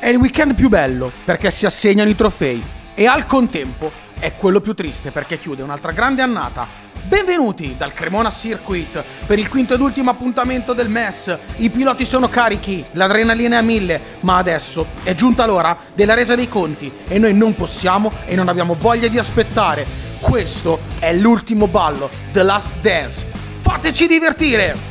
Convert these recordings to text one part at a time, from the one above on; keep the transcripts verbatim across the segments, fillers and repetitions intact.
è il weekend più bello perché si assegnano i trofei e al contempo è quello più triste perché chiude un'altra grande annata. Benvenuti dal Cremona Circuit per il quinto ed ultimo appuntamento del M E S. I piloti sono carichi, l'adrenalina è a mille, ma adesso è giunta l'ora della resa dei conti e noi non possiamo e non abbiamo voglia di aspettare. Questo è l'ultimo ballo, The Last Dance. Fateci divertire!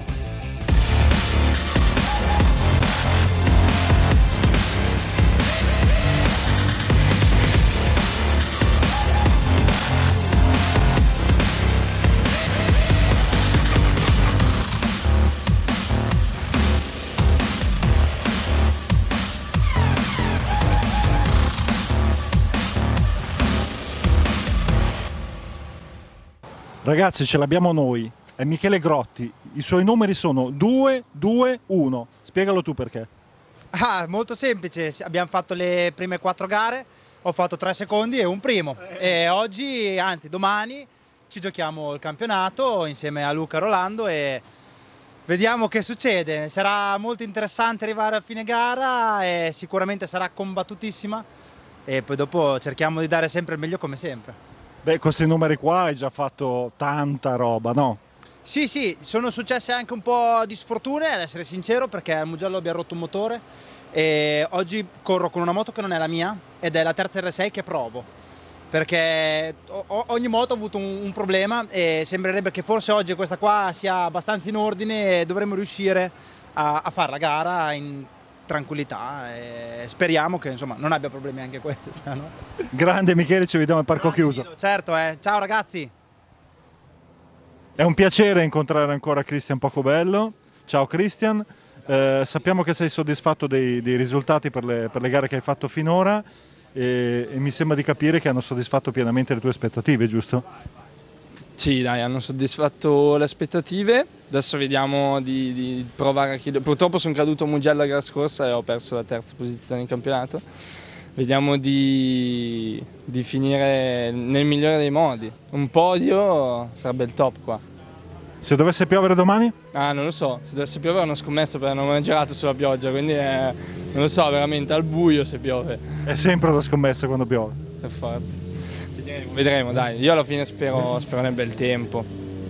Ragazzi, ce l'abbiamo noi, è Michele Grotti, i suoi numeri sono due due uno, spiegalo tu perché. Ah, molto semplice, abbiamo fatto le prime quattro gare, ho fatto tre secondi e un primo e oggi, anzi domani, ci giochiamo il campionato insieme a Luca Rolando e vediamo che succede. Sarà molto interessante arrivare a fine gara e sicuramente sarà combattutissima e poi dopo cerchiamo di dare sempre il meglio come sempre. Beh, con questi numeri qua hai già fatto tanta roba, no? Sì, sì, sono successe anche un po' di sfortune, ad essere sincero, perché al Mugello abbiamo rotto un motore e oggi corro con una moto che non è la mia ed è la terza R sei che provo, perché ogni moto ha avuto un, un problema e sembrerebbe che forse oggi questa qua sia abbastanza in ordine e dovremmo riuscire a, a fare la gara in tranquillità e speriamo che insomma non abbia problemi anche questa, no? Grande Michele, ci vediamo al parco Grande chiuso. Milo, certo, eh. Ciao ragazzi. È un piacere incontrare ancora Cristian Pacobello. Ciao Cristian, eh, sappiamo che sei soddisfatto dei, dei risultati per le, per le gare che hai fatto finora e, e mi sembra di capire che hanno soddisfatto pienamente le tue aspettative, giusto? Sì, dai, hanno soddisfatto le aspettative. Adesso vediamo di, di provare a chiudere. Purtroppo sono caduto a Mugello la gara scorsa e ho perso la terza posizione in campionato. Vediamo di, di finire nel migliore dei modi. Un podio sarebbe il top qua. Se dovesse piovere domani? Ah, non lo so. Se dovesse piovere non scommesso perché non ho mai girato sulla pioggia, quindi è, non lo so, veramente al buio se piove. È sempre una scommessa quando piove. Per forza. Vedremo, vedremo, dai. Io alla fine spero, spero nel bel tempo.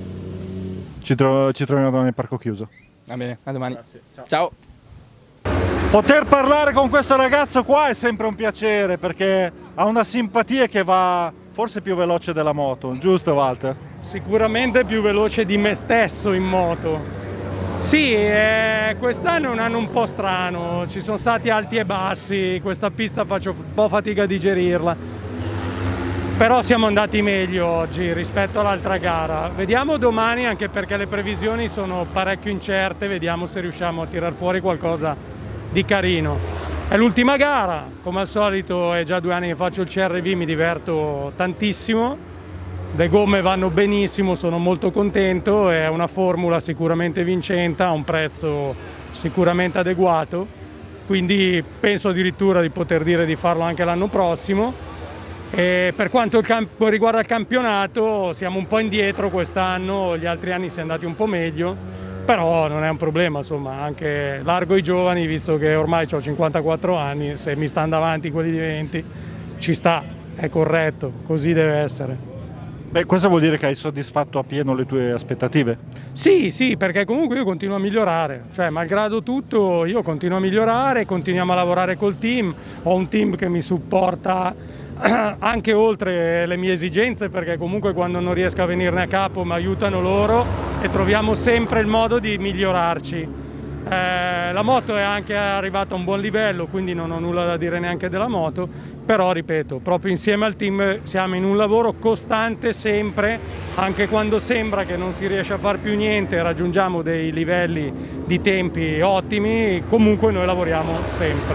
Ci, tro ci troviamo domani al parco chiuso. Va bene, a domani. Grazie. Ciao. Ciao. Poter parlare con questo ragazzo qua è sempre un piacere perché ha una simpatia che va forse più veloce della moto, giusto Walter? Sicuramente più veloce di me stesso in moto. Sì, eh, quest'anno è un anno un po' strano, ci sono stati alti e bassi, questa pista faccio un po' fatica a digerirla. Però siamo andati meglio oggi rispetto all'altra gara. Vediamo domani, anche perché le previsioni sono parecchio incerte, vediamo se riusciamo a tirar fuori qualcosa di carino. È l'ultima gara, come al solito è già due anni che faccio il C R V, mi diverto tantissimo, le gomme vanno benissimo, sono molto contento, è una formula sicuramente vincente, a un prezzo sicuramente adeguato, quindi penso addirittura di poter dire di farlo anche l'anno prossimo. E per quanto il riguarda il campionato siamo un po' indietro quest'anno, gli altri anni si è andati un po' meglio, però non è un problema, insomma, anche largo i giovani, visto che ormai ho cinquantaquattro anni, se mi stanno davanti quelli di venti ci sta, è corretto, così deve essere. Beh, questo vuol dire che hai soddisfatto appieno le tue aspettative? Sì, sì, perché comunque io continuo a migliorare, cioè malgrado tutto io continuo a migliorare, continuiamo a lavorare col team, ho un team che mi supporta anche oltre le mie esigenze, perché comunque quando non riesco a venirne a capo mi aiutano loro e troviamo sempre il modo di migliorarci. Eh, la moto è anche arrivata a un buon livello, quindi non ho nulla da dire neanche della moto, però ripeto, proprio insieme al team siamo in un lavoro costante sempre, anche quando sembra che non si riesce a far più niente, raggiungiamo dei livelli di tempi ottimi, comunque noi lavoriamo sempre.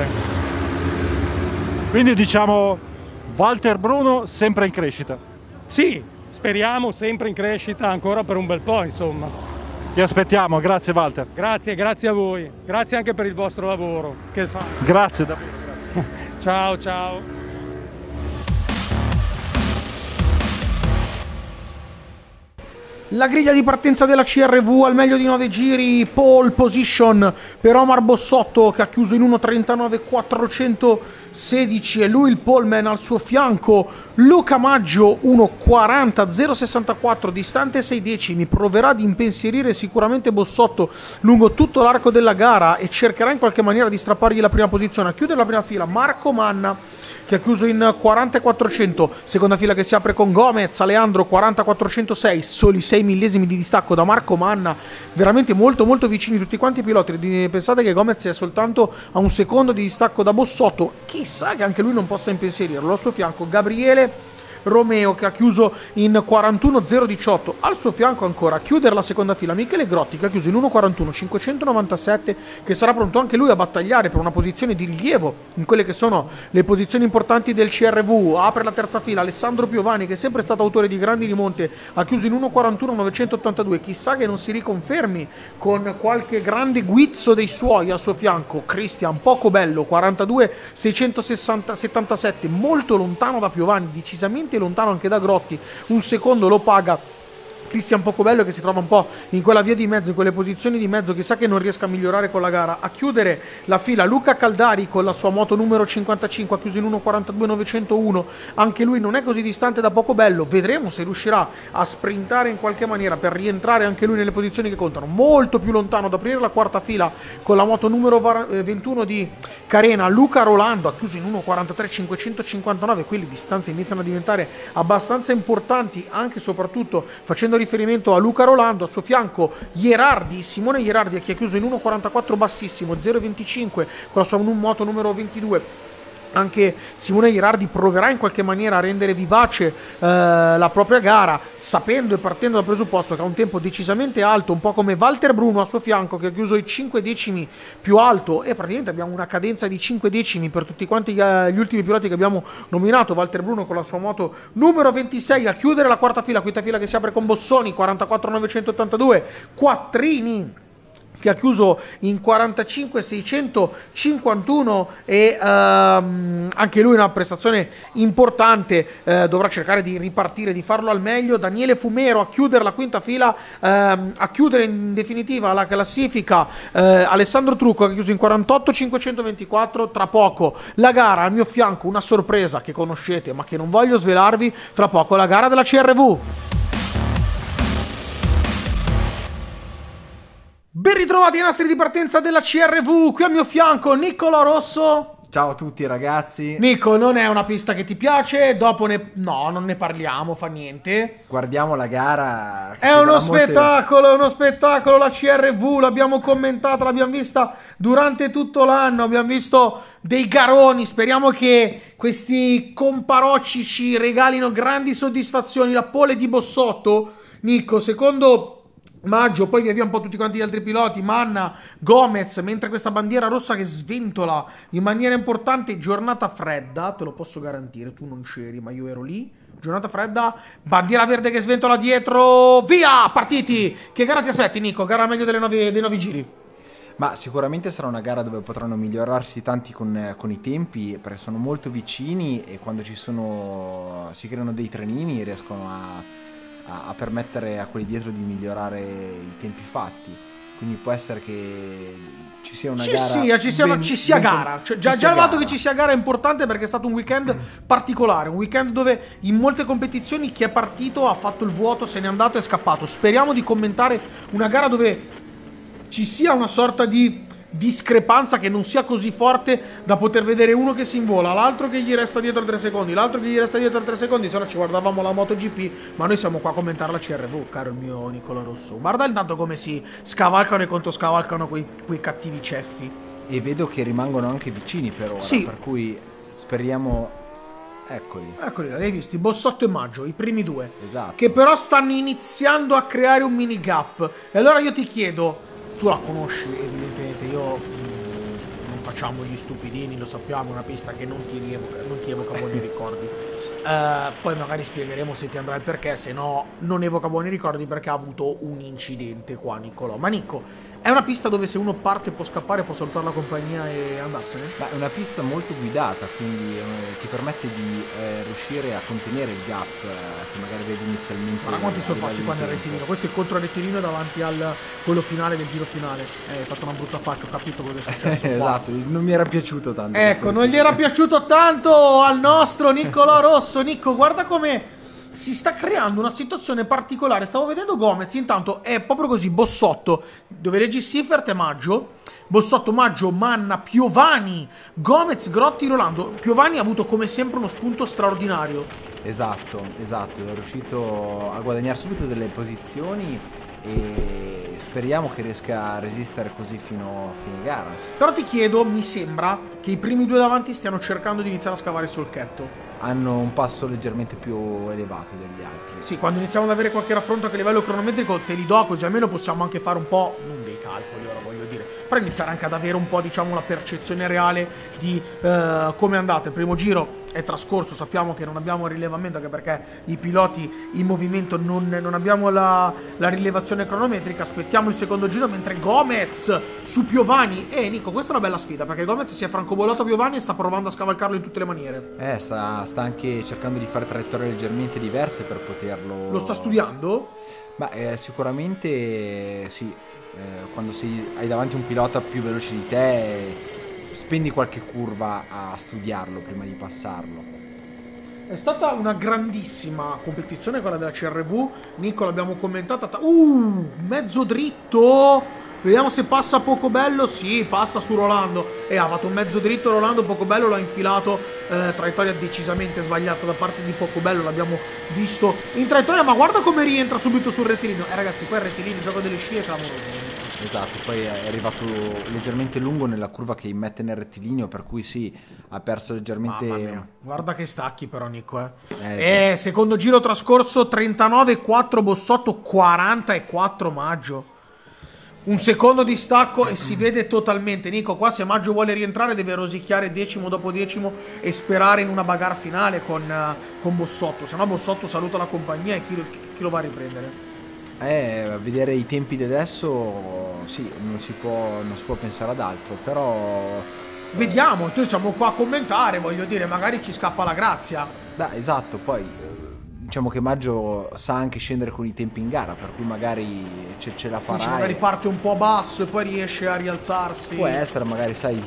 Quindi diciamo Walter Bruno sempre in crescita? Sì, speriamo sempre in crescita ancora per un bel po', insomma. Ti aspettiamo, grazie Walter. Grazie, grazie a voi, grazie anche per il vostro lavoro. Che fa... Grazie davvero. Grazie. Ciao, ciao. La griglia di partenza della C R V al meglio di nove giri, pole position per Omar Bossotto che ha chiuso in uno trentanove quattrocentosedici e lui il poleman al suo fianco. Luca Maggio uno quaranta zero sessantaquattro, distante sei decimi, proverà ad impensierire sicuramente Bossotto lungo tutto l'arco della gara e cercherà in qualche maniera di strappargli la prima posizione. A chiudere la prima fila Marco Manna che ha chiuso in quaranta quattrocento, seconda fila che si apre con Gomez, Aleandro quaranta quattrocentosei, soli sei millesimi di distacco da Marco Manna, veramente molto molto vicini tutti quanti i piloti. Pensate che Gomez è soltanto a un secondo di distacco da Bossotto, chissà che anche lui non possa impensierirlo. Al suo fianco Gabriele Romeo che ha chiuso in quarantuno zero diciotto, al suo fianco ancora a chiudere la seconda fila Michele Grotti che ha chiuso in uno quarantuno cinquecentonovantasette, che sarà pronto anche lui a battagliare per una posizione di rilievo in quelle che sono le posizioni importanti del C R V. Apre la terza fila Alessandro Piovani che è sempre stato autore di grandi rimonte, ha chiuso in uno quarantuno novecentottantadue, chissà che non si riconfermi con qualche grande guizzo dei suoi. Al suo fianco Cristian Pocobello quarantadue seicentosettantasette, molto lontano da Piovani, decisamente lontano anche da Grotti, un secondo lo paga Cristian Pocobello che si trova un po' in quella via di mezzo, in quelle posizioni di mezzo, chissà che non riesca a migliorare con la gara. A chiudere la fila Luca Caldari con la sua moto numero cinquantacinque, ha chiuso in uno quarantadue novecentouno, anche lui non è così distante da Pocobello, vedremo se riuscirà a sprintare in qualche maniera per rientrare anche lui nelle posizioni che contano. Molto più lontano ad aprire la quarta fila con la moto numero ventuno di Carena Luca Rolando, ha chiuso in uno quarantatré cinquecentocinquantanove, qui le distanze iniziano a diventare abbastanza importanti, anche e soprattutto facendo riferimento a Luca Rolando. A suo fianco Ierardi, Simone Ierardi che ha chiuso in uno quarantaquattro bassissimo, zero venticinque con la sua moto numero ventidue. Anche Simone Ierardi proverà in qualche maniera a rendere vivace eh, la propria gara, sapendo e partendo dal presupposto che ha un tempo decisamente alto, un po' come Walter Bruno a suo fianco che ha chiuso i cinque decimi più alto, e praticamente abbiamo una cadenza di cinque decimi per tutti quanti gli, gli ultimi piloti che abbiamo nominato. Walter Bruno con la sua moto numero ventisei a chiudere la quarta fila, quinta fila che si apre con Bossoni quarantaquattro novecentottantadue, Quattrini che ha chiuso in quarantacinque seicentocinquantuno e ehm, anche lui una prestazione importante, eh, dovrà cercare di ripartire, di farlo al meglio. Daniele Fumero a chiudere la quinta fila, ehm, a chiudere in definitiva la classifica eh, Alessandro Trucco che ha chiuso in quarantotto cinquecentoventiquattro. Tra poco la gara, al mio fianco una sorpresa che conoscete ma che non voglio svelarvi, tra poco la gara della C R V. Ben ritrovati ai nastri di partenza della C R V, qui al mio fianco Nicola Rosso. Ciao a tutti ragazzi. Nico, non è una pista che ti piace? Dopo ne... No, non ne parliamo, fa niente. Guardiamo la gara. È uno spettacolo, molte... è uno spettacolo la C R V, l'abbiamo commentata, l'abbiamo vista durante tutto l'anno, abbiamo visto dei garoni, speriamo che questi comparocci ci regalino grandi soddisfazioni. La pole di Bossotto, Nico, secondo Maggio, poi via via un po' tutti quanti gli altri piloti, Manna, Gomez, mentre questa bandiera rossa che sventola in maniera importante. Giornata fredda, te lo posso garantire, tu non c'eri ma io ero lì. Giornata fredda, bandiera verde che sventola dietro, via, partiti. Che gara ti aspetti, Nico? Gara meglio delle nove, dei nove giri? Ma sicuramente sarà una gara dove potranno migliorarsi tanti con, con i tempi, perché sono molto vicini e quando ci sono, si creano dei trenini riescono a... a permettere a quelli dietro di migliorare i tempi fatti, quindi può essere che ci sia una ci gara sia, ci sia, ben, ci sia ben, gara cioè, già, ci già sia il fatto gara. che ci sia gara è importante perché è stato un weekend particolare, un weekend dove in molte competizioni chi è partito ha fatto il vuoto, se n'è andato e è scappato. Speriamo di commentare una gara dove ci sia una sorta di discrepanza che non sia così forte da poter vedere uno che si invola, l'altro che gli resta dietro tre secondi, l'altro che gli resta dietro tre secondi, se no ci guardavamo la MotoGP, ma noi siamo qua a commentare la C R V, caro il mio Nicola Rosso. Guarda intanto come si scavalcano e contoscavalcano quei, quei cattivi ceffi. E vedo che rimangono anche vicini per ora, sì. Per cui speriamo... Eccoli. Eccoli, li hai visti? Bossotto e Maggio, i primi due. Esatto. Che però stanno iniziando a creare un mini gap. E allora io ti chiedo, tu la conosci evidentemente, io mh, non facciamo gli stupidini, lo sappiamo, è una pista che non ti evoca, non ti evoca buoni ricordi. Uh, poi magari spiegheremo se ti andrà il perché, se no non evoca buoni ricordi perché ha avuto un incidente qua Niccolò. Ma Nico, È una pista dove se uno parte può scappare, può salutare la compagnia e andarsene? Beh, è una pista molto guidata, quindi eh, ti permette di eh, riuscire a contenere il gap eh, che magari vedi inizialmente. Guarda quanti a sorpassi livello qua nel di tempo. rettilineo. Questo è il contro rettilineo davanti al quello finale del giro finale. Eh, hai fatto una brutta faccia, ho capito cosa è successo qua. Esatto, non mi era piaciuto tanto. Ecco, questo non gli era piaciuto tanto al nostro Niccolò Rosso. Nicco, guarda come si sta creando una situazione particolare. Stavo vedendo Gomez, intanto è proprio così, Bossotto, dove leggi Siffert e Maggio. Bossotto, Maggio, Manna, Piovani, Gomez, Grotti, Rolando. Piovani ha avuto come sempre uno spunto straordinario. Esatto, esatto, è riuscito a guadagnare subito delle posizioni e speriamo che riesca a resistere così fino a fine gara. Però ti chiedo, mi sembra che i primi due davanti stiano cercando di iniziare a scavare il solchetto. Hanno un passo leggermente più elevato degli altri. Sì, quando iniziamo ad avere qualche raffronto anche a livello cronometrico te li do, così almeno possiamo anche fare un po', non dei calcoli ora voglio dire, però iniziare anche ad avere un po', diciamo, la percezione reale di eh, come è andata. Il primo giro è trascorso, sappiamo che non abbiamo rilevamento anche perché i piloti in movimento non, non abbiamo la, la rilevazione cronometrica. Aspettiamo il secondo giro mentre Gomez su Piovani. E eh, Nico, questa è una bella sfida perché Gomez si è francobollato a Piovani e sta provando a scavalcarlo in tutte le maniere. Eh, sta, sta anche cercando di fare traiettorie leggermente diverse per poterlo... Lo sta studiando? Beh, eh, sicuramente sì. Eh, quando sei, hai davanti un pilota più veloce di te, spendi qualche curva a studiarlo prima di passarlo. È stata una grandissima competizione quella della C R V. Nico l'abbiamo commentata. Uh, mezzo dritto. Vediamo se passa Pocobello. Sì, passa su Rolando. E ha fatto un mezzo dritto Rolando. Pocobello l'ha infilato. Eh, traiettoria decisamente sbagliata da parte di Pocobello. L'abbiamo visto in traiettoria. Ma guarda come rientra subito sul rettilineo. Eh ragazzi, qua il rettilineo, il gioco delle scie è clamoroso. Esatto, poi è arrivato leggermente lungo nella curva che immette nel rettilineo, per cui sì, ha perso leggermente... Mamma mia. Guarda che stacchi però Nico, eh. Eh, eh secondo giro trascorso, trentanove e quattro Bossotto, quaranta e quattro Maggio. Un secondo di stacco e si vede totalmente. Nico, qua se Maggio vuole rientrare deve rosicchiare decimo dopo decimo e sperare in una bagarre finale con, uh, con Bossotto. Se no Bossotto saluta la compagnia e chi, chi, chi lo va a riprendere? Eh, a vedere i tempi di adesso, sì, non si può, non si può pensare ad altro, però... Vediamo, noi siamo qua a commentare, voglio dire, magari ci scappa la grazia. Beh, esatto, poi diciamo che Maggio sa anche scendere con i tempi in gara, per cui magari ce, ce la farà. Dici, magari e... parte un po' basso e poi riesce a rialzarsi. Può essere, magari sai,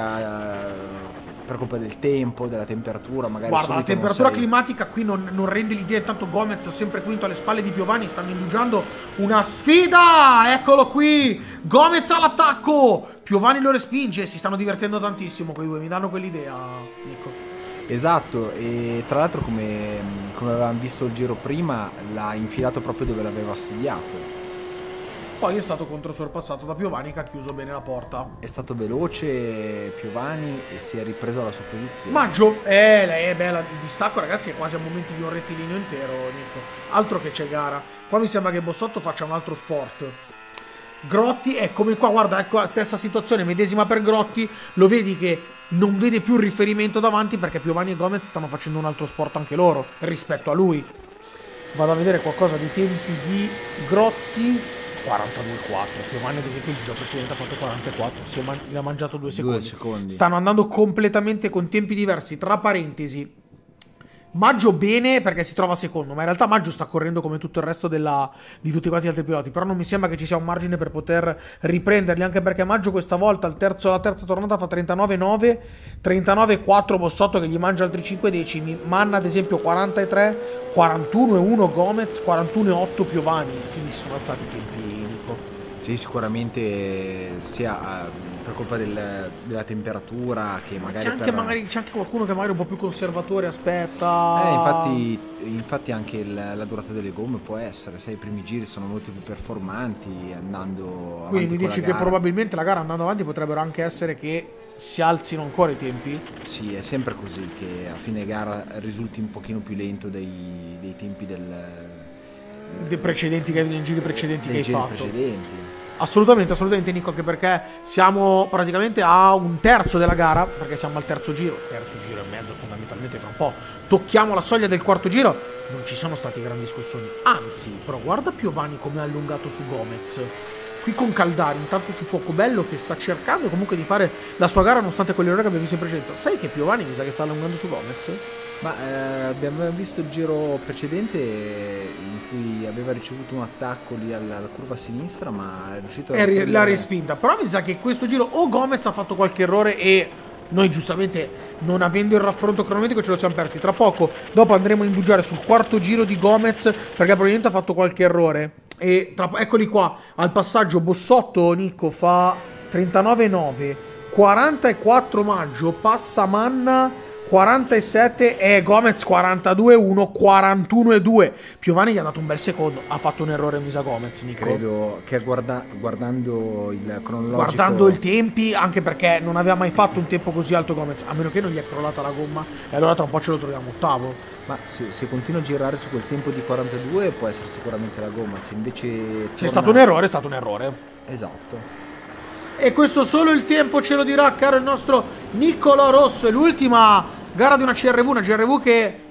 sia... per colpa del tempo, della temperatura, magari. Guarda, la temperatura sei... climatica qui non, non rende l'idea. Intanto Gomez sempre quinto alle spalle di Piovani. Stanno indugiando una sfida. Eccolo qui, Gomez all'attacco. Piovani lo respinge. Si stanno divertendo tantissimo quei due. Mi danno quell'idea, Nico. Esatto, e tra l'altro come, come avevamo visto il giro prima, l'ha infilato proprio dove l'aveva studiato. Poi è stato controsorpassato da Piovani che ha chiuso bene la porta. È stato veloce Piovani e si è ripreso la sua posizione. Maggio, eh, lei è bella. Il distacco, ragazzi, è quasi a momenti di un rettilineo intero, Nico. Altro che c'è gara. Qua mi sembra che Bossotto faccia un altro sport. Grotti, è come qua, guarda, ecco la stessa situazione, medesima per Grotti. Lo vedi che non vede più il riferimento davanti perché Piovani e Gomez stanno facendo un altro sport anche loro rispetto a lui. Vado a vedere qualcosa di tempi di Grotti. quarantadue e quattro. Piovani ad esempio il giro precedente ha fatto quaranta e quattro. Si è man- ha mangiato due secondi. Due secondi. Stanno andando completamente con tempi diversi. Tra parentesi, Maggio bene perché si trova secondo, ma in realtà Maggio sta correndo come tutto il resto della, di tutti quanti gli altri piloti. Però non mi sembra che ci sia un margine per poter riprenderli, anche perché Maggio questa volta al terzo, la terza tornata fa trentanove e nove, trentanove e quattro Bossotto che gli mangia altri cinque decimi. Manna ad esempio quaranta e tre, quarantuno e uno Gomez, quarantuno e otto Piovani. Quindi si sono alzati i tempi, Nico. Sì, sicuramente sia uh, per colpa del, della temperatura che magari c'è anche, per... magari c'è anche qualcuno che magari è un po' più conservatore, aspetta. Eh, infatti, infatti anche il, la durata delle gomme può essere, sai, i primi giri sono molto più performanti andando avanti. Quindi mi dici con la che gara. Probabilmente la gara andando avanti potrebbero anche essere che si alzino ancora i tempi? Sì, è sempre così, che a fine gara risulti un pochino più lento dei, dei tempi del, dei precedenti che nei giri precedenti dei che giri hai fatto. precedenti. Assolutamente, assolutamente Nico, anche perché siamo praticamente a un terzo della gara, perché siamo al terzo giro, terzo giro e mezzo fondamentalmente, tra un po' tocchiamo la soglia del quarto giro. Non ci sono stati grandi scossoni, anzi, però guarda Piovani come ha allungato su Gomez. qui con Caldari, intanto su Pocobello che sta cercando comunque di fare la sua gara nonostante quell'errore che abbiamo visto in precedenza. Sai che Piovani mi sa che sta allungando su Gomez? Ma eh, abbiamo visto il giro precedente in cui aveva ricevuto un attacco lì alla, alla curva sinistra, ma è riuscito a... E prendere... l'ha respinta, però mi sa che questo giro o Gomez ha fatto qualche errore e noi giustamente non avendo il raffronto cronometrico ce lo siamo persi. Tra poco, dopo andremo a indugiare sul quarto giro di Gomez perché probabilmente ha fatto qualche errore. E tra... eccoli qua, al passaggio Bossotto Nicco fa trentanove nove, quarantaquattro maggio, passa Manna quarantasette e Gomez quarantadue uno, quarantuno due. Piovani gli ha dato un bel secondo, ha fatto un errore Misa Gomez, Nico. Credo che guarda... guardando il cronologico, guardando i tempi, anche perché non aveva mai fatto un tempo così alto Gomez, a meno che non gli è crollata la gomma e allora tra un po' ce lo troviamo ottavo. Ma se, se continua a girare su quel tempo di quarantadue può essere sicuramente la gomma, se invece C'è torna... stato un errore, è stato un errore. Esatto. E questo solo il tempo ce lo dirà, caro il nostro Nicolò Rosso. È l'ultima gara di una C R V, una C R V che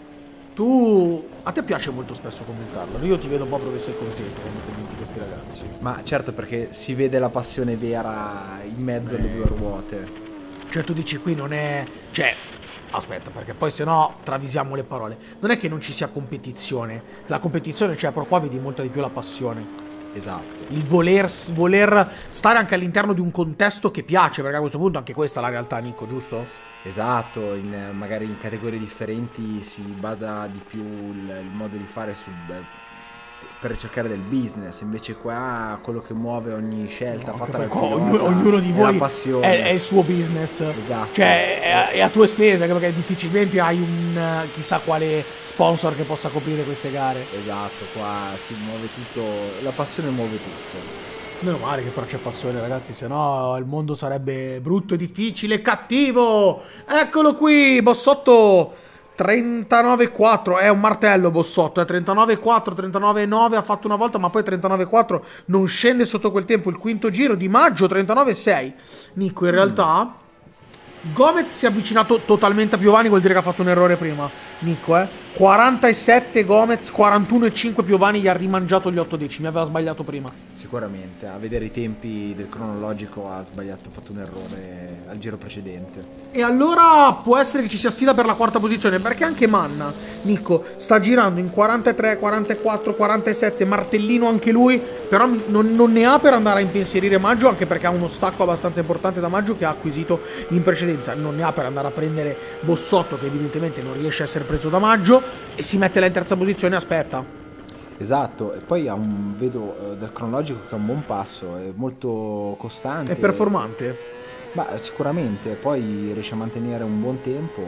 tu... a te piace molto spesso commentarlo. Io ti vedo proprio che sei contento quando commenti questi ragazzi. Ma certo, perché si vede la passione vera in mezzo alle due ruote. Cioè tu dici qui non è... Cioè, aspetta, perché poi se no travisiamo le parole. Non è che non ci sia competizione. La competizione c'è, però qua vedi molta di più la passione. Esatto. Il voler, voler stare anche all'interno di un contesto che piace, perché a questo punto anche questa è la realtà, Nico, giusto? Esatto, in, magari in categorie differenti si basa di più il, il modo di fare su, beh, per ricercare del business, invece qua quello che muove ogni scelta No, fatta dal ognuno, pilota ognuno di è voi la passione. è, è il suo business, Esatto. Cioè è, è a tue spese, anche perché difficilmente hai un uh, chissà quale sponsor che possa coprire queste gare. Esatto, qua si muove tutto, la passione muove tutto. Meno male che però c'è passione, ragazzi, se no il mondo sarebbe brutto, difficile, cattivo. Eccolo qui, Bossotto trentanove quattro, è un martello Bossotto, è trentanove quattro, trentanove nove ha fatto una volta, ma poi trentanove quattro non scende sotto quel tempo. Il quinto giro di maggio, trentanove sei. Nico, in realtà Gomez si è avvicinato totalmente a Piovani, vuol dire che ha fatto un errore prima, Nico, eh. quarantasette Gomez, quarantuno cinque Piovani, gli ha rimangiato gli otto decimi, aveva sbagliato prima. Sicuramente, a vedere i tempi del cronologico ha sbagliato, ha fatto un errore al giro precedente. E allora può essere che ci sia sfida per la quarta posizione, perché anche Manna, Nico, sta girando in quarantatré, quarantaquattro, quarantasette, martellino anche lui, però non, non ne ha per andare a impensierire Maggio, anche perché ha uno stacco abbastanza importante da Maggio che ha acquisito in precedenza. Non ne ha per andare a prendere Bossotto, che evidentemente non riesce a essere preso da Maggio, e si mette là in terza posizione e aspetta. Esatto, e poi ha un, vedo eh, dal cronologico che ha un buon passo, è molto costante. È performante. Ma sicuramente, poi riesce a mantenere un buon tempo,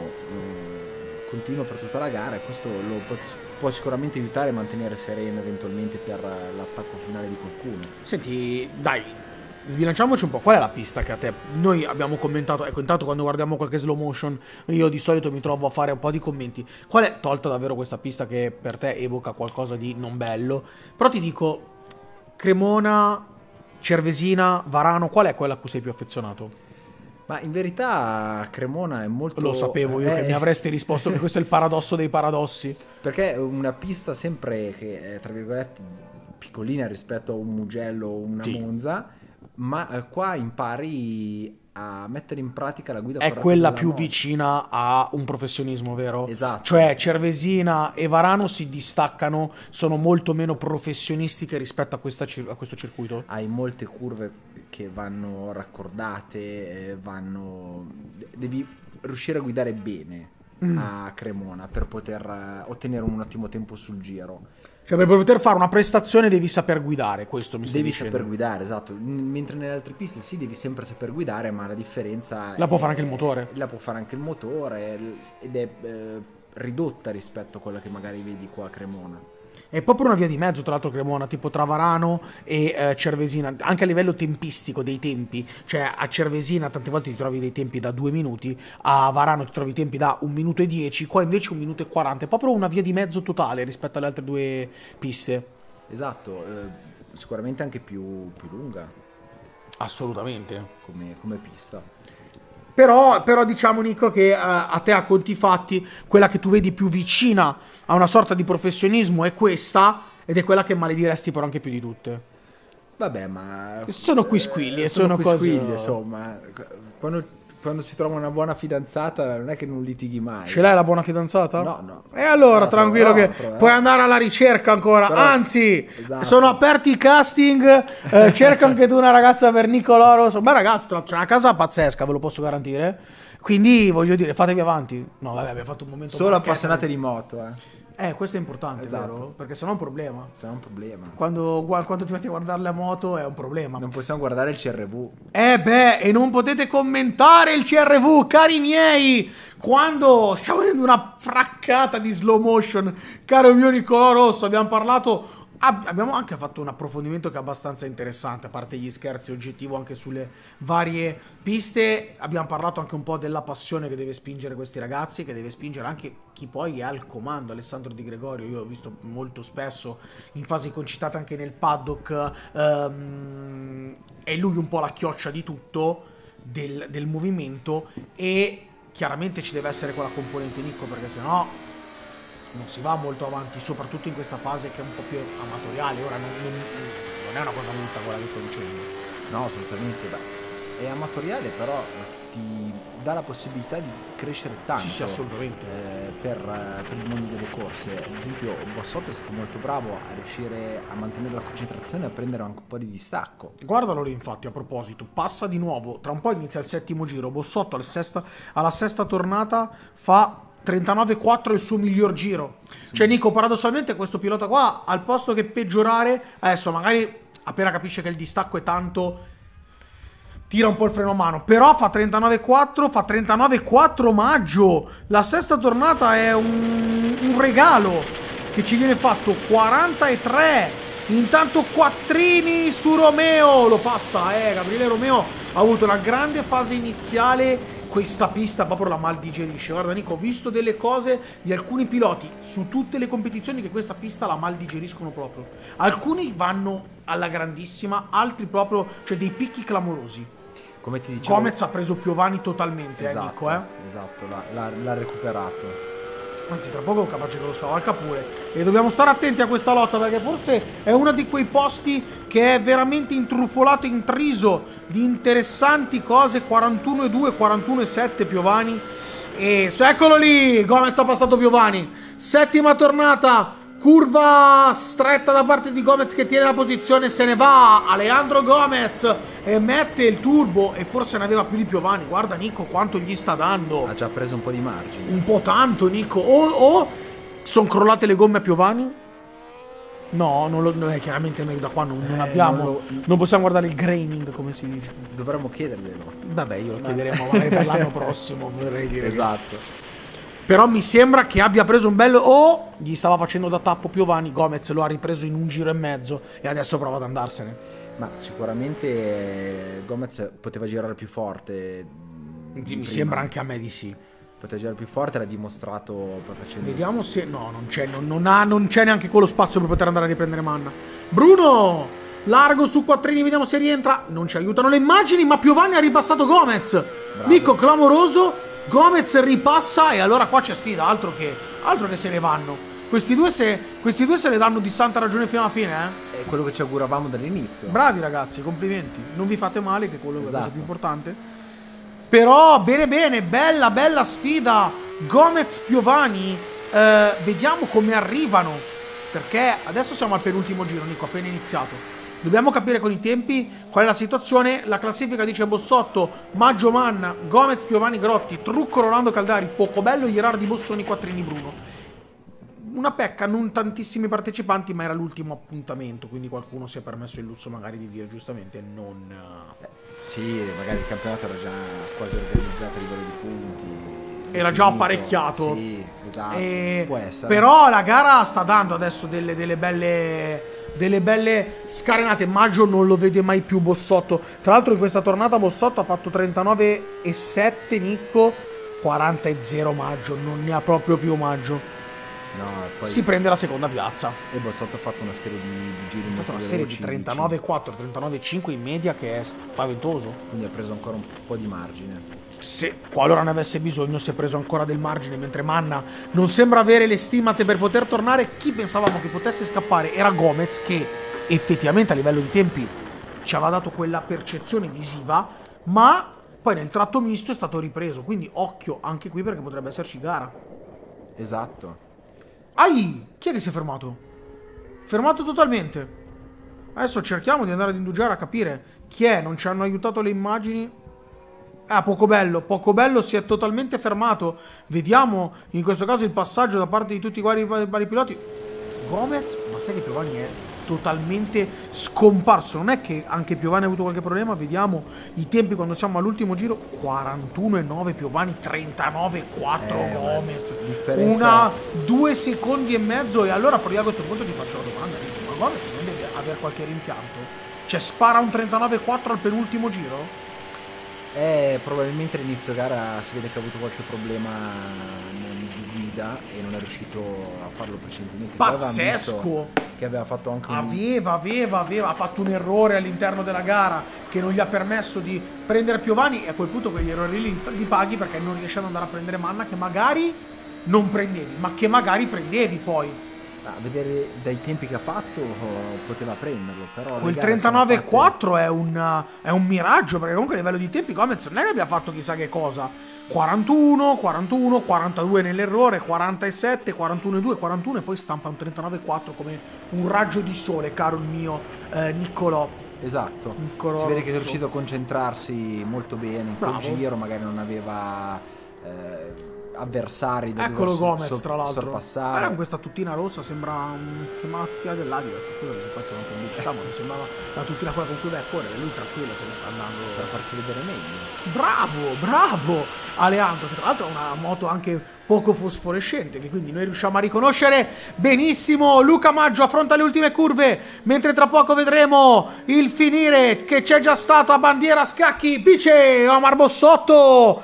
eh, continuo per tutta la gara, e questo lo può, può sicuramente aiutare a mantenere sereno eventualmente per l'attacco finale di qualcuno. Senti, dai, sbilanciamoci un po'. Qual è la pista che a te... Noi abbiamo commentato, ecco, intanto quando guardiamo qualche slow motion, io di solito mi trovo a fare un po' di commenti. Qual è, tolta davvero questa pista che per te evoca qualcosa di non bello, però ti dico, Cremona, Cervesina, Varano, qual è quella a cui sei più affezionato? Ma in verità Cremona è molto... Lo sapevo io eh, che mi avresti risposto che questo è il paradosso dei paradossi. Perché è una pista sempre che è, tra virgolette, piccolina rispetto a un Mugello o una Sì. Monza, ma eh, qua impari a mettere in pratica la guida È corretta quella della più moto. vicina a un professionismo, vero? Esatto. Cioè Cervesina e Varano si distaccano, sono molto meno professionistiche rispetto a, questa cir- a questo circuito. Hai molte curve che vanno raccordate, eh, vanno... devi riuscire a guidare bene Mm. a Cremona per poter eh, ottenere un ottimo tempo sul giro. Cioè per poter fare una prestazione devi saper guidare, questo mi stai Devi dicendo. saper guidare, esatto. M- Mentre nelle altre piste sì, devi sempre saper guidare, ma la differenza La può è- fare anche il motore. La può fare anche il motore l- ed è eh, ridotta rispetto a quella che magari vedi qua a Cremona. È proprio una via di mezzo, tra l'altro, Cremona, tipo tra Varano e eh, Cervesina, anche a livello tempistico dei tempi. Cioè a Cervesina tante volte ti trovi dei tempi da due minuti, a Varano ti trovi i tempi da un minuto e dieci, qua invece un minuto e quaranta. È proprio una via di mezzo totale rispetto alle altre due piste. Esatto, eh, sicuramente anche più, più lunga Assolutamente. come, come pista. Però, però diciamo, Nico, che uh, a te a conti fatti quella che tu vedi più vicina a una sorta di professionismo è questa, ed è quella che malediresti però anche più di tutte. Vabbè, ma... Sono quisquilli, eh, e sono, sono quisquilli, cose... insomma. Quando, quando si trova una buona fidanzata non è che non litighi mai. Ce l'hai la buona fidanzata? No, no. E allora, No, tranquillo troverò, che troverò. puoi andare alla ricerca ancora. Però- Anzi, Esatto. sono aperti i casting. eh, cerca anche tu una ragazza per Nicolò Rosso. Beh ragazzi, tra- c'è una casa pazzesca, ve lo posso garantire. Quindi, voglio dire, fatevi avanti. No, vabbè, abbiamo fatto un momento... Solo marchettaro. appassionate di moto, eh. Eh, questo è importante, Esatto. vero? Perché sennò è un problema. Se no è un problema. Quando, gua- quando ti metti a guardare la moto è un problema. Non possiamo guardare il C R V. Eh beh, e non potete commentare il C R V, cari miei, quando stiamo vedendo una fraccata di slow motion, caro mio Nicolò Rosso, abbiamo parlato, ab- abbiamo anche fatto un approfondimento che è abbastanza interessante, a parte gli scherzi, oggettivo anche sulle varie piste, abbiamo parlato anche un po' della passione che deve spingere questi ragazzi, che deve spingere anche chi poi è al comando, Alessandro Di Gregorio, io ho visto molto spesso in fasi concitate anche nel paddock, ehm, è lui un po' la chioccia di tutto del, del movimento, e chiaramente ci deve essere quella componente Nico, perché sennò non si va molto avanti, soprattutto in questa fase che è un po' più amatoriale. Ora non, non- non è una cosa brutta quella che sto dicendo. No, assolutamente. Beh, è amatoriale, però eh, ti dà la possibilità di crescere tanto. Sì, sì, assolutamente. eh, per, eh, per il mondo delle corse. Ad esempio, Bossotto è stato molto bravo a riuscire a mantenere la concentrazione e a prendere anche un po' di distacco. Guardalo lì, infatti, a proposito, passa di nuovo, tra un po' inizia il settimo giro, Bossotto alla sesta, alla sesta tornata fa trentanove quattro il suo miglior giro. Cioè Nico, paradossalmente questo pilota qua, al posto che peggiorare, adesso magari appena capisce che il distacco è tanto, tira un po' il freno a mano, però fa trentanove quattro, fa trentanove quattro maggio. La sesta tornata è un, un regalo che ci viene fatto, quaranta e tre. Intanto Quattrini su Romeo, lo passa, eh, Gabriele Romeo ha avuto una grande fase iniziale, questa pista proprio la mal digerisce. Guarda Nico, ho visto delle cose di alcuni piloti su tutte le competizioni che questa pista la mal digeriscono proprio. Alcuni vanno alla grandissima, altri proprio, cioè dei picchi clamorosi. Come ti dicevo, Gomez ha preso Piovani totalmente, esatto, eh, Nico, eh. esatto, l'ha, l'ha- l'ha recuperato. Anzi, tra poco capace che lo scavalca pure. E dobbiamo stare attenti a questa lotta, perché forse è uno di quei posti che è veramente intrufolato, intriso di interessanti cose. quarantuno e due, quarantuno e sette Piovani. E eccolo lì, Gomez ha passato Piovani. Settima tornata, curva stretta da parte di Gomez che tiene la posizione, se ne va Alejandro Gomez e mette il turbo, e forse ne aveva più di Piovani. Guarda Nico quanto gli sta dando. Ha già preso un po' di margine. Un po' tanto, Nico. O, o sono crollate le gomme a Piovani? No, non lo, no, eh, chiaramente noi da qua non, non Eh, abbiamo. non Non, lo- possiamo guardare il graining, come si dice. Dovremmo chiederglielo. Vabbè, io lo chiederemo magari per l'anno prossimo, vorrei dire. Esatto. Però mi sembra che abbia preso un bello. O gli stava facendo da tappo Piovani. Gomez lo ha ripreso in un giro e mezzo e adesso prova ad andarsene. Ma sicuramente eh, Gomez poteva girare più forte. Mi prima. sembra anche a me di sì. Poteva girare più forte, l'ha dimostrato poi facendo. Vediamo se. No, non c'è, non, non ha, non c'è neanche quello spazio per poter andare a riprendere Manna. Bruno! Largo su Quattrini, vediamo se rientra. Non ci aiutano le immagini, ma Piovani ha ripassato Gomez. Bravo. Nico, clamoroso. Gomez ripassa, e allora qua c'è sfida. Altro che, altro che se ne vanno. Questi due se, questi due se ne danno di santa ragione fino alla fine, eh. È quello che ci auguravamo dall'inizio. Bravi ragazzi, complimenti. Non vi fate male, che quello è la cosa Esatto. più importante. Però, bene bene, bella bella sfida. Gomez Piovani. Eh, vediamo come arrivano. Perché adesso siamo al penultimo giro, Nico, appena iniziato. Dobbiamo capire con i tempi qual è la situazione. La classifica dice Bossotto, Maggio Manna, Gomez Piovani Grotti, Trucco Rolando Caldari, Pocobello, Ierardi Bossoni, Quattrini Bruno. Una pecca, non tantissimi partecipanti, ma era l'ultimo appuntamento, quindi qualcuno si è permesso il lusso magari di dire giustamente non... Eh, sì, magari il campionato era già quasi organizzato a livello di punti. Era già Finito. apparecchiato. Sì, esatto. E- Può essere. Però la gara sta dando adesso delle, delle belle delle belle scarenate. Maggio non lo vede mai più Bossotto. Tra l'altro in questa tornata Bossotto ha fatto trentanove e sette, Nico, quaranta e zero Maggio. Non ne ha proprio più Maggio. No, poi Si prende la seconda piazza. e Bossotto ha fatto una serie di, di giri Ha molto fatto una serie di veloci, trentanove quattro, trentanove cinque in media, che è spaventoso. quindi ha preso ancora un po' di margine. Se qualora ne avesse bisogno, si è preso ancora del margine, mentre Manna non sembra avere le stimate per poter tornare. Chi pensavamo che potesse scappare era Gomez, che effettivamente a livello di tempi ci aveva dato quella percezione visiva, ma poi nel tratto misto è stato ripreso, quindi occhio anche qui perché potrebbe esserci gara. Esatto. Ai! Chi è che si è fermato? Fermato totalmente. Adesso cerchiamo di andare ad indugiare a capire chi è, non ci hanno aiutato le immagini. Ah, poco bello, poco bello si è totalmente fermato. Vediamo in questo caso il passaggio da parte di tutti i vari, vari piloti. Gomez, ma sai che Piovani è totalmente scomparso. Non è che anche Piovani ha avuto qualche problema. Vediamo i tempi quando siamo all'ultimo giro. quarantuno e nove Piovani, trentanove e quattro eh, Gomez. Differenza... Una, due secondi e mezzo. E allora però io a questo punto ti faccio la domanda. Ma Gomez non deve avere qualche rimpianto? Cioè spara un trentanove e quattro al penultimo giro? Eh, probabilmente all'inizio gara si vede che ha avuto qualche problema di guida e non è riuscito a farlo precedentemente. Pazzesco! Che aveva fatto anche un... Aveva, aveva, aveva ha fatto un errore all'interno della gara che non gli ha permesso di prendere Piovani, e a quel punto quegli errori li, li paghi perché non riesci ad andare a prendere Manna che magari non prendevi, ma che magari prendevi poi. A vedere dai tempi che ha fatto poteva prenderlo, però quel trentanove e quattro fatte... è, un, è un miraggio, perché comunque a livello di tempi Gomez non è che abbia fatto chissà che cosa. Quarantuno, quarantuno, quarantadue nell'errore, quarantasette, quarantuno e due, quarantuno e poi stampa un trentanove e quattro come un raggio di sole, caro il mio eh, Niccolò. Esatto, Niccolò si vede Rosso. Che è riuscito a concentrarsi molto bene in Bravo. quel giro, magari non aveva... Eh, avversari da eccolo Gomez so tra l'altro sorpassare. Guarda, con questa tuttina rossa sembra un, sembra una tuttina dell'Adidas, scusa se faccio una pubblicità, ma mi sembrava la tuttina quella con cui vai a correre, lui tranquillo se ne sta andando per farsi vedere meglio. Bravo, bravo Aleandro, che tra l'altro è una moto anche poco fosforescente, che quindi noi riusciamo a riconoscere benissimo. Luca Maggio affronta le ultime curve, mentre tra poco vedremo il finire, che c'è già stato a bandiera a scacchi. Vice Omar Bossotto,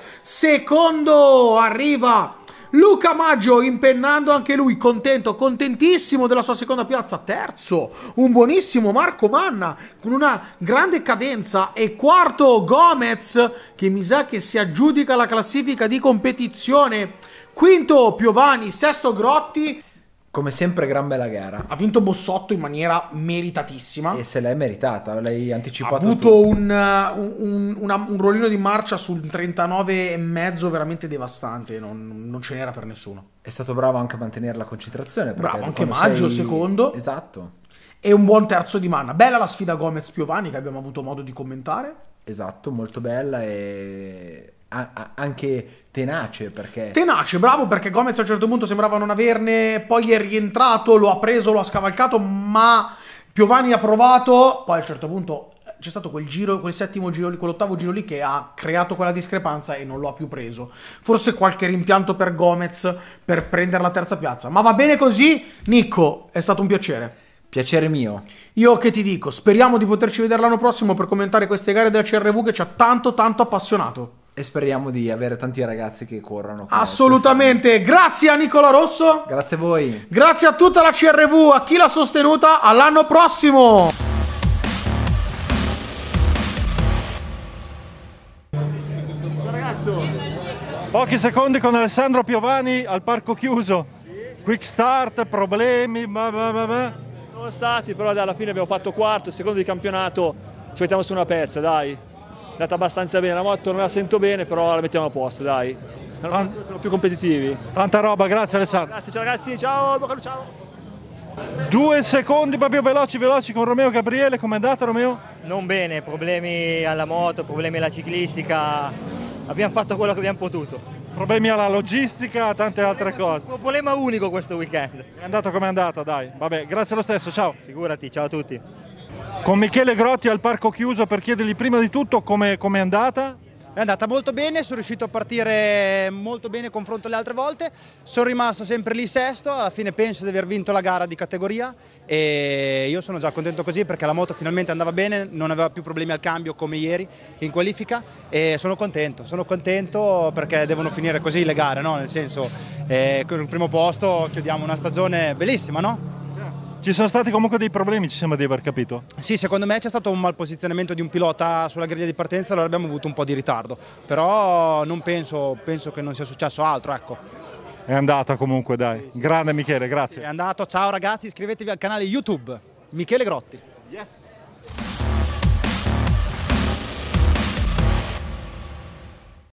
secondo arriva Luca Maggio, impennando anche lui, contento, contentissimo della sua seconda piazza. Terzo, un buonissimo Marco Manna con una grande cadenza. E quarto Gomez, che mi sa che si aggiudica la classifica di competizione. Quinto Piovani, sesto Grotti. Come sempre gran bella gara. Ha vinto Bossotto in maniera meritatissima. E se l'hai meritata, l'hai anticipato. Ha avuto un, un, una, un rollino di marcia sul trentanove e mezzo veramente devastante, non, non ce n'era per nessuno. È stato bravo anche a mantenere la concentrazione. Bravo anche Maggio, sei... secondo. Esatto. E un buon terzo di Manna. Bella la sfida Gomez-Piovani che abbiamo avuto modo di commentare. Esatto, molto bella e... anche tenace, perché tenace, bravo, perché Gomez a un certo punto sembrava non averne, poi è rientrato, lo ha preso, lo ha scavalcato, ma Piovani ha provato, poi a un certo punto c'è stato quel giro, quel settimo giro lì, quell'ottavo giro lì che ha creato quella discrepanza e non lo ha più preso. Forse qualche rimpianto per Gomez per prendere la terza piazza, ma va bene così. Nicco, è stato un piacere. Piacere mio. Io che ti dico, speriamo di poterci vedere l'anno prossimo per commentare queste gare della C R V che ci ha tanto tanto appassionato. E speriamo di avere tanti ragazzi che corrono. Assolutamente. Grazie a Nicola Rosso. Grazie a voi. Grazie a tutta la C R V, a chi l'ha sostenuta. All'anno prossimo. Ciao ragazzo. Pochi secondi con Alessandro Piovani al parco chiuso. Quick start, problemi, ma, ma, ma, ma. Sono stati, però alla fine abbiamo fatto quarto, secondo di campionato, ci mettiamo su una pezza, dai. È andata abbastanza bene, la moto non la sento bene, però la mettiamo a posto, dai. Sono più competitivi. Tanta roba, grazie Alessandro. Grazie, ciao ragazzi, ciao, ciao. Due secondi proprio veloci, veloci con Romeo Gabriele, com'è andata Romeo? Non bene, problemi alla moto, problemi alla ciclistica, abbiamo fatto quello che abbiamo potuto. Problemi alla logistica, tante altre cose. Un problema unico questo weekend. È andato come è andata, dai. Vabbè, grazie lo stesso, ciao. Figurati, ciao a tutti. Con Michele Grotti al parco chiuso per chiedergli prima di tutto come è andata. È andata molto bene, sono riuscito a partire molto bene confronto alle altre volte, sono rimasto sempre lì sesto, alla fine penso di aver vinto la gara di categoria e io sono già contento così perché la moto finalmente andava bene, non aveva più problemi al cambio come ieri in qualifica e sono contento, sono contento perché devono finire così le gare, no? Nel senso, eh, con il primo posto chiudiamo una stagione bellissima, no? Ci sono stati comunque dei problemi, ci sembra di aver capito. Sì, secondo me c'è stato un malposizionamento di un pilota sulla griglia di partenza, allora abbiamo avuto un po' di ritardo, però non penso, penso che non sia successo altro, ecco. È andata comunque, dai. Grande Michele, grazie. È andato, ciao ragazzi, iscrivetevi al canale YouTube Michele Grotti. Yes.